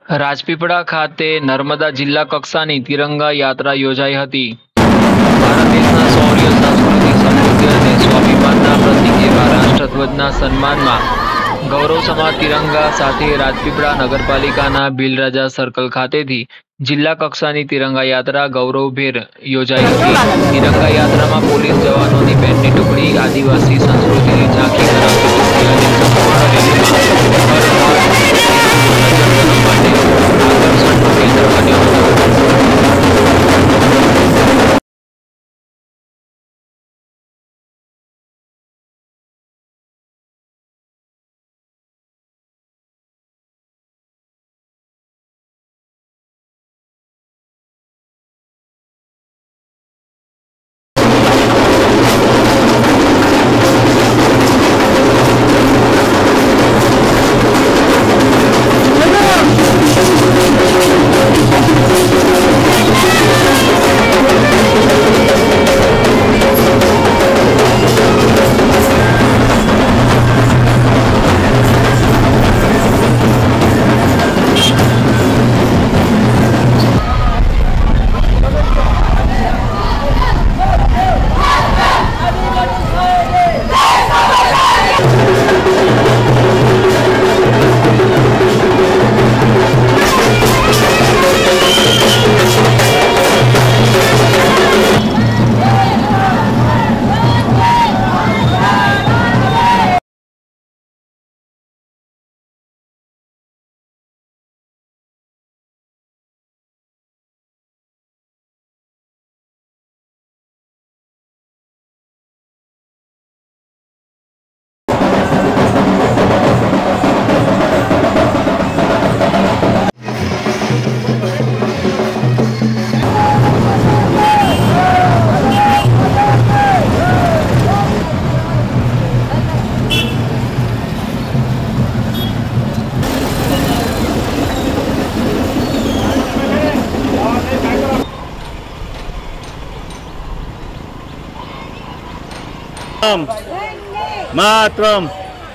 રાજપીપળા ખાતે નર્મદા જિલ્લા કક્ષાની તિરંગા યાત્રા યોજાઈ હતી। ભારત દેશના શૌર્ય, સંસ્કૃતિ, સમૃદ્ધિ અને સ્વાભિમાનના પ્રતીક એવા રાષ્ટ્રધ્વજના સન્માનમાં ગૌરવસમા તિરંગા સાથે રાજપીપળા નગરપાલિકાના ભીલરાજા સર્કલ ખાતેથી જિલ્લા કક્ષાની તિરંગા યાત્રા ગૌરવભેર યોજાઈ હતી। તિરંગા યાત્રામાં પોલીસ જવાનોની બેન્ડની ટુકડી, આદિવાસી સંસ્કૃતિની ઝાંખી કરાવતી ટુકડી અને સંપૂર્ણ રેલીમાં માટે આકર્ષણનું કેન્દ્ર બન્યો હતો। मातरम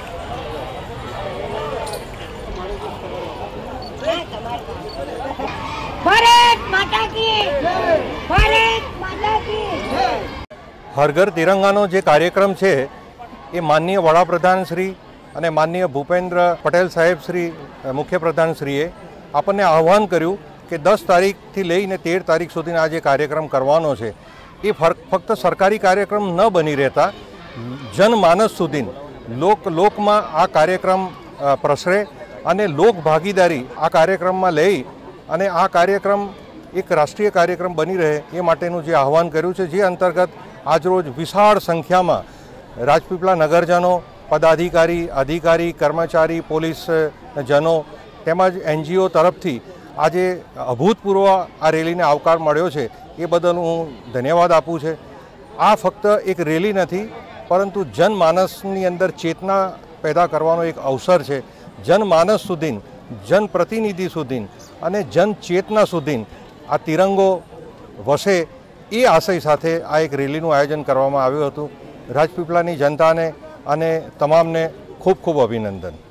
भारत माता की जय, भारत माता की जय। हर घर तिरंगानो जे कार्यक्रम है ये माननीय वडाप्रधान श्री અને માનનીય ભૂપેન્દ્ર પટેલ સાહેબ શ્રી મુખ્ય પ્રધાન શ્રીએ આપણને આહ્વાન કર્યું કે 10 તારીખથી લઈને 13 તારીખ સુધીનો આ જે કાર્યક્રમ કરવાનો છે એ ફક્ત સરકારી કાર્યક્રમ ન બની રહેતા જનમાનસ સુધી લોકમાં આ કાર્યક્રમ પ્રસરે અને લોક ભાગીદારી આ કાર્યક્રમમાં લઈ અને આ કાર્યક્રમ એક રાષ્ટ્રીય કાર્યક્રમ બની રહે એ માટેનું જે આહ્વાન કર્યું છે, જે અંતર્ગત આજરોજ વિશાળ સંખ્યામાં રાજપીપળા નગરજનો, પદાધિકારી, અધિકારી, કર્મચારી, પોલીસ જનો તેમજ એનજીઓ તરફથી આજે અભૂતપૂર્વ આ રેલીને આવકાર મળ્યો છે એ બદલ હું ધન્યવાદ આપું છું। આ ફક્ત એક રેલી નથી પરંતુ જનમાનસની અંદર ચેતના પેદા કરવાનો એક અવસર છે। જનમાનસ સુધી, જનપ્રતિનિધિ સુધી અને જનચેતના સુધી આ તિરંગો વસે એ આશય સાથે આ એક રેલીનું આયોજન કરવામાં આવ્યું હતું। રાજપીપળાની જનતાને અને તમામને ખૂબ ખૂબ અભિનંદન।